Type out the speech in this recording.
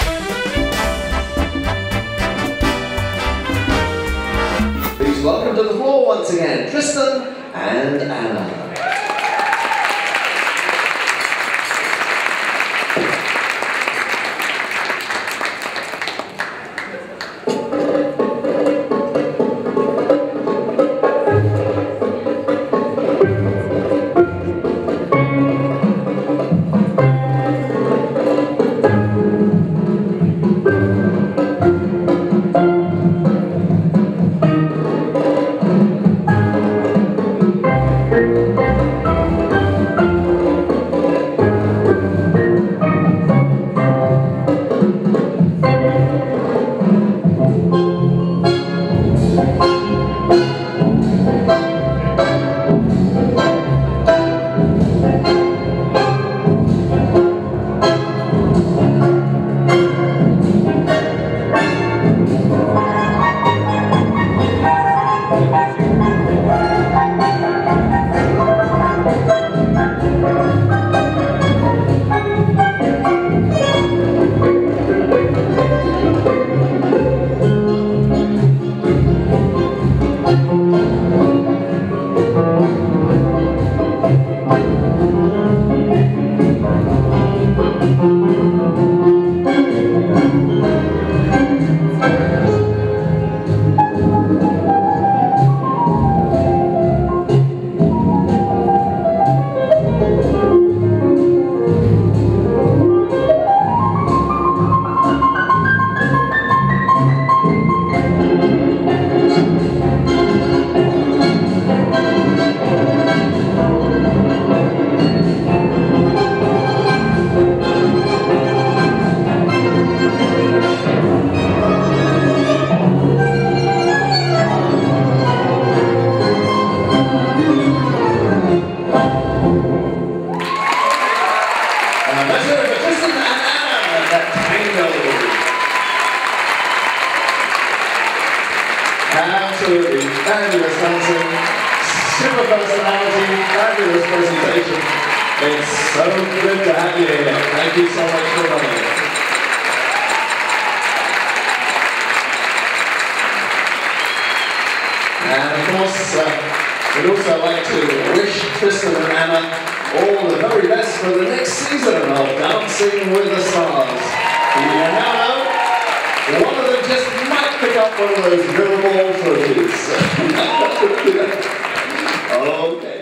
Please welcome to the floor once again, Tristan and Anna. Let's hear it for Tristan and Anna at Tango. Absolutely fabulous dancing, super personality, fabulous presentation. It's so good to have you here. Thank you so much for coming. And of course, we'd also like to wish Tristan and Anna all the very best for the next season of Dancing with the Stars. You now know, one of them just might pick up one of those dribble ball trophies. Okay.